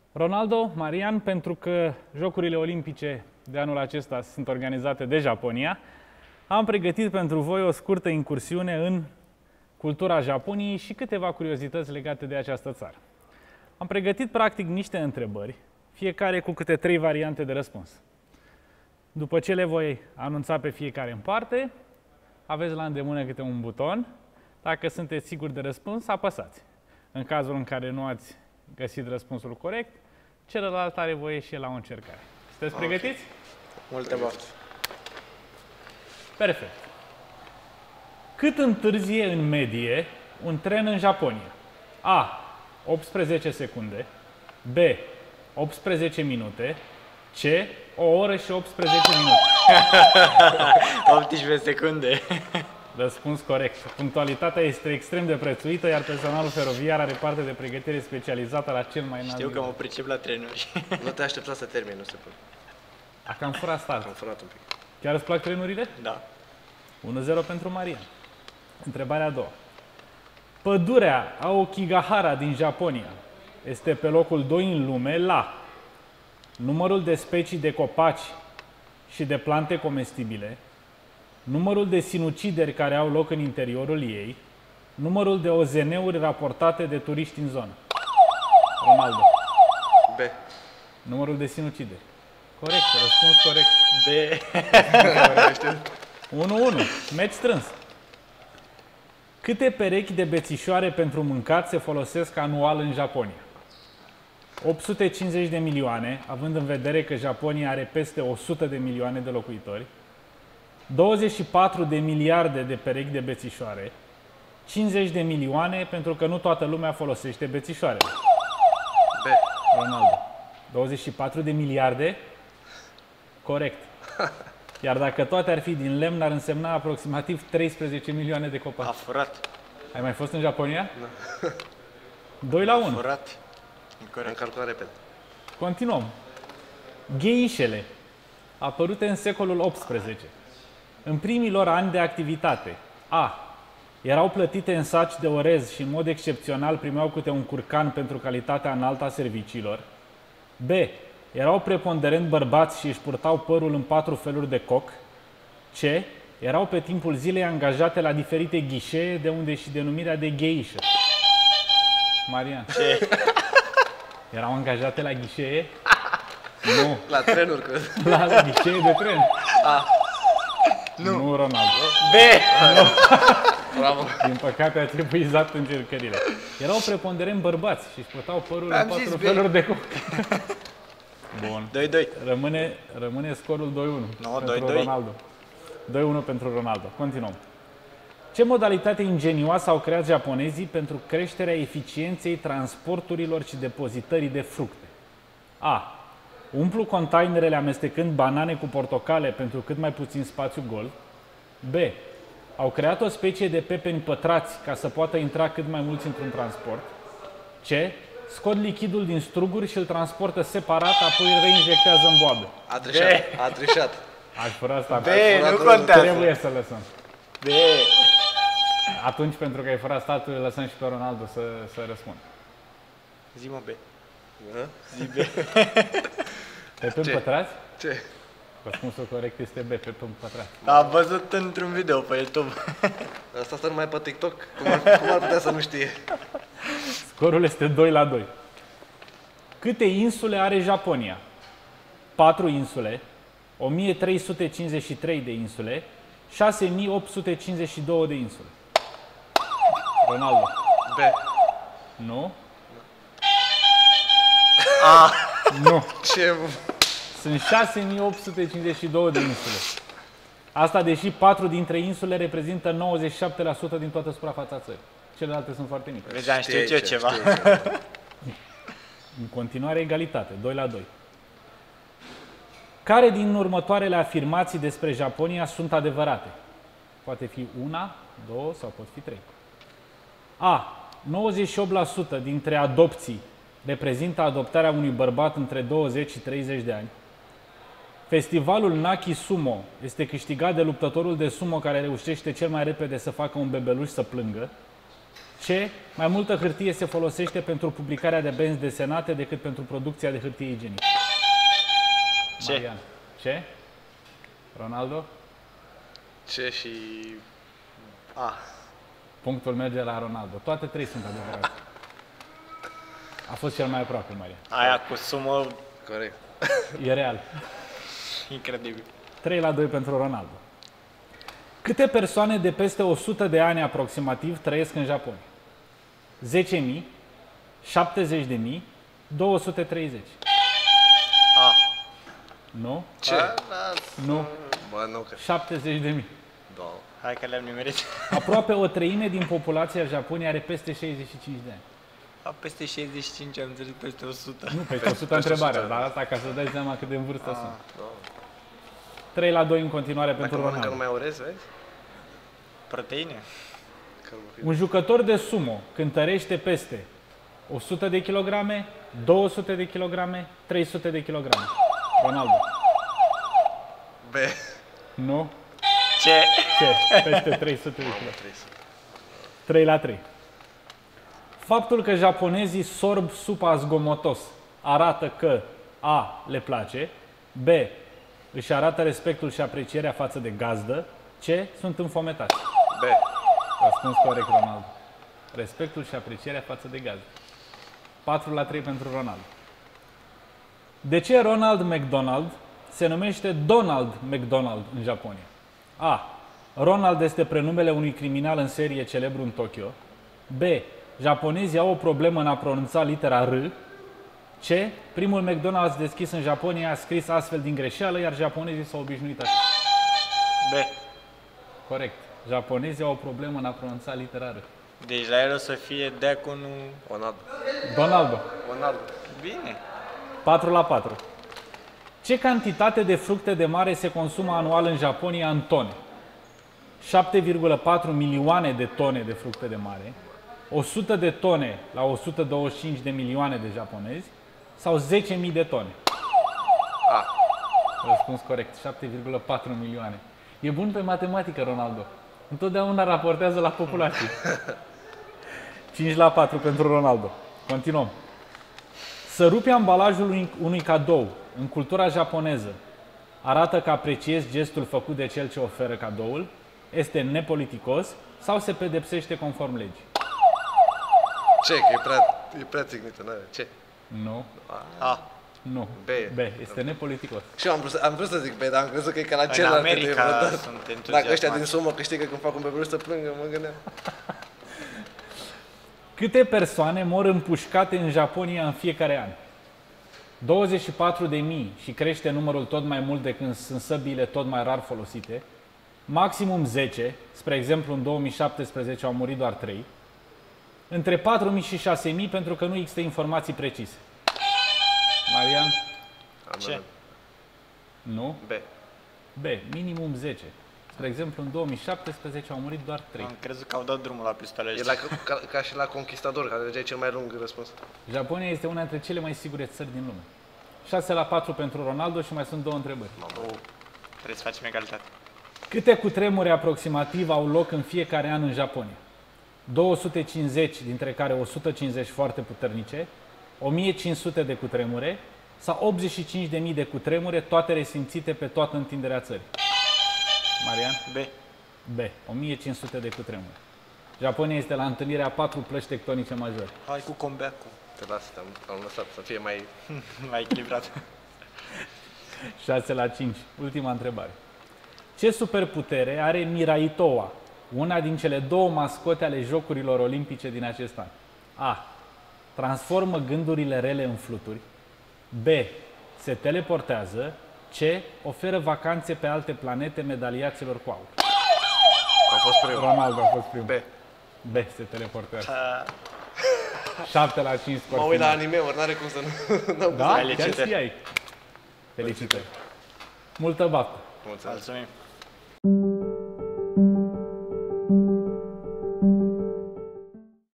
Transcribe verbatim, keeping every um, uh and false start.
Ronaldo, Marian, pentru că Jocurile Olimpice de anul acesta sunt organizate de Japonia, am pregătit pentru voi o scurtă incursiune în cultura Japoniei și câteva curiozități legate de această țară. Am pregătit practic niște întrebări, fiecare cu câte trei variante de răspuns. După ce le voi anunța pe fiecare în parte, aveți la îndemână câte un buton. Dacă sunteți siguri de răspuns, apăsați. În cazul în care nu ați găsit răspunsul corect, celălalt are voie și el la o încercare. Sunteți okay. pregătiți? Multe bafte. Perfect. Cât întârzie în medie un tren în Japonia? A. optsprezece secunde. B. optsprezece minute. C. o oră și optsprezece minute. optsprezece secunde. Răspuns corect. Punctualitatea este extrem de prețuită, iar personalul feroviar are parte de pregătire specializată la cel mai înalt Știu nivel. că mă pricep la trenuri. Nu te aștepta să termini, nu se poate. A cam furat start. Am furat un pic. Chiar îți plac trenurile? Da. unu zero pentru Marian. Întrebarea a doua. Pădurea Aokigahara din Japonia este pe locul doi în lume la numărul de specii de copaci și de plante comestibile, numărul de sinucideri care au loc în interiorul ei, numărul de O Z N-uri raportate de turiști în zonă. Ronaldo. B. Numărul de sinucideri. Corect, răspuns corect. B. unu unu. Meci strâns. Câte perechi de bețișoare pentru mâncat se folosesc anual în Japonia? opt sute cincizeci de milioane, având în vedere că Japonia are peste o sută de milioane de locuitori, douăzeci și patru de miliarde de perechi de bețișoare, cincizeci de milioane pentru că nu toată lumea folosește bețișoarele. B. Ronaldo. douăzeci și patru de miliarde? Corect. Iar dacă toate ar fi din lemn, ar însemna aproximativ treisprezece milioane de copaci. A furat. Ai mai fost în Japonia? Nu. doi la unu. Furat. Am calculat repede. Continuăm. Gheișele, apărute în secolul optsprezece. În primii lor ani de activitate, A. Erau plătite în saci de orez și în mod excepțional primeau câte un curcan pentru calitatea înaltă a serviciilor. B. Erau preponderent bărbați și își purtau părul în patru feluri de coc. C. Erau pe timpul zilei angajate la diferite ghișee, de unde și denumirea de gheișă. Marian. C. Erau angajate la ghișee? Nu. La trenuri, cred. La, la ghișee de tren? A. Nu. Nu, Ronaldo. B. Nu. Bravo. Din păcate a trebuizat încercările. Erau preponderent bărbați și își purtau părul în patru feluri de coc. Bun. doi doi. Rămâne, rămâne scorul doi unu No, pentru doi doi. Ronaldo. doi unu pentru Ronaldo. Continuăm. Ce modalitate ingenioasă au creat japonezii pentru creșterea eficienței transporturilor și depozitării de fructe? A. Umplu containerele amestecând banane cu portocale pentru cât mai puțin spațiu gol. B. Au creat o specie de pepeni pătrați ca să poată intra cât mai mulți într-un transport. C. Scot lichidul din struguri și îl transportă separat, apoi îl reinjectează în boabă. A trișat. A trișat. Aș fără asta. B. Nu contează. Trebuie să lăsăm. B. Atunci, pentru că ai fără statul, îl lăsăm și pe Ronaldo să, să răspundă. Zi-mă B. A? Zi B. Pepeni Ce? pătrați? Ce? Răspunsul corect este B, pepeni pătrați. Am văzut într-un video pe YouTube. Asta stă numai pe TikTok? Cum ar, cum ar putea să nu știe? Scorul este doi la doi. Câte insule are Japonia? patru insule, o mie trei sute cincizeci și trei de insule, șase mii opt sute cincizeci și două de insule. Ronaldo. B. Nu? A. Nu. Ce? Sunt șase mii opt sute cincizeci și două de insule. Asta deși patru dintre insule reprezintă nouăzeci și șapte la sută din toată suprafața țării. Celelalte sunt foarte mici. Vezi, am știut eu Știe ceva. știe ceva. În continuare egalitate, doi la doi. Care din următoarele afirmații despre Japonia sunt adevărate? Poate fi una, două sau pot fi trei. A. nouăzeci și opt la sută dintre adopții reprezintă adoptarea unui bărbat între douăzeci și treizeci de ani. Festivalul Naki Sumo este câștigat de luptătorul de sumo care reușește cel mai repede să facă un bebeluș să plângă. C. Mai multă hârtie se folosește pentru publicarea de benzi desenate decât pentru producția de hârtie igienică. Ce? Marian. Ce? Ronaldo? Ce și... A. Punctul merge la Ronaldo. Toate trei sunt adevărate. A fost cel mai aproape, Marian. Aia cu sumă Corect. E real. incredibil. trei la doi pentru Ronaldo. Câte persoane de peste o sută de ani aproximativ trăiesc în Japonia? zece mii, șaptezeci de mii, două sute treizeci. A. Nu? Ce? A, Nu. Bă, nu că... șaptezeci de mii. Două. Hai că le-am nimerit. Aproape o treime din populația Japoniei are peste șaizeci și cinci de ani. A, peste șaizeci și cinci, am înțeles peste o sută. Nu, peste o sută întrebarea, dar asta ca să dai seama cât de în vârstă sunt. Două. trei la doi în continuare Dacă pentru mănâncă Ronaldo. numai orez, vezi? Proteine? Că nu fi- Un jucător de sumo cântărește peste o sută de kilograme, două sute de kilograme, trei sute de kilograme. Ronaldo. B. Nu? Ce? Ce? Peste trei sute de kilograme. trei la trei. Faptul că japonezii sorb supa zgomotos arată că A. Le place, B. Își arată respectul și aprecierea față de gazdă, C. Sunt înfometați. B. Răspuns corect, Ronaldo. Respectul și aprecierea față de gazdă. patru la trei pentru Ronaldo. De ce Ronald McDonald se numește Donald McDonald în Japonia? A. Ronald este prenumele unui criminal în serie celebru în Tokyo. B. Japonezii au o problemă în a pronunța litera R. C. Primul McDonald's deschis în Japonia a scris astfel din greșeală, iar japonezii s-au obișnuit așa. B. Corect. Japonezii au o problemă în a pronunța litera R. Deci la el o să fie dea cu nu... Ronaldo. Donaldo. Ronaldo. Bine. patru la patru. Ce cantitate de fructe de mare se consumă anual în Japonia în tone? șapte virgulă patru milioane de tone de fructe de mare, o sută de tone la o sută douăzeci și cinci de milioane de japonezi sau zece mii de tone? A. Răspuns corect, șapte virgulă patru milioane. E bun pe matematică, Ronaldo. Întotdeauna raportează la populație. cinci la patru pentru Ronaldo. Continuăm. Să rupi ambalajul unui, unui cadou în cultura japoneză arată că apreciezi gestul făcut de cel ce oferă cadoul, este nepoliticos sau se pedepsește conform legii? Ce? Că e prea, e prea țignită, n-are. Ce? Nu. A. Nu. B. B. Este nepoliticos. Și eu am vrut, să- am vrut să zic B, dar am crezut că e ca la În celălalt. America de- sunt entuziasmați. Dacă ăștia din sumă câștigă când fac un bebeluș să plângă, mă gândeam. Câte persoane mor împușcate în Japonia în fiecare an? douăzeci și patru de mii și crește numărul tot mai mult de când sunt săbiile tot mai rar folosite. Maximum zece, spre exemplu în două mii șaptesprezece au murit doar trei. Între patru mii și șase mii pentru că nu există informații precise. Marian? Am Ce? dat Nu? B. B. Minimum zece. Spre exemplu în două mii șaptesprezece au murit doar trei. Am crezut că au dat drumul la pistoale E la, ca, ca și la Conquistador, care e cel mai lung răspuns. Japonia este una dintre cele mai sigure țări din lume. șase la patru pentru Ronaldo și mai sunt două întrebări. Oh, trebuie să facem egalitate. Câte cutremure aproximativ au loc în fiecare an în Japonia? două sute cincizeci, dintre care o sută cincizeci foarte puternice, o mie cinci sute de cutremure sau optzeci și cinci de mii de cutremure, toate resimțite pe toată întinderea țării. Marian? B. B. o mie cinci sute de cutremure. Japonia este la întâlnirea patru plăci tectonice majore. Hai cu comeback-ul. Te las, te-am, te-am lăsat să fie mai... Mai echilibrat. șase la cinci. Ultima întrebare. Ce superputere are Miraitoa, una din cele două mascote ale Jocurilor Olimpice din acest an? A. Transformă gândurile rele în fluturi. B. Se teleportează. C. Oferă vacanțe pe alte planete medaliaților cu aur. Am fost primul. Ronaldo a fost primul. B. B. Se teleportează. A, șapte la cinci scor Mă uit la final. anime-uri, n-are cum să nu... n-am Da? Chiar Felicitări. știai. Felicitări. Multă baftă. Mulțumesc. mulțumim.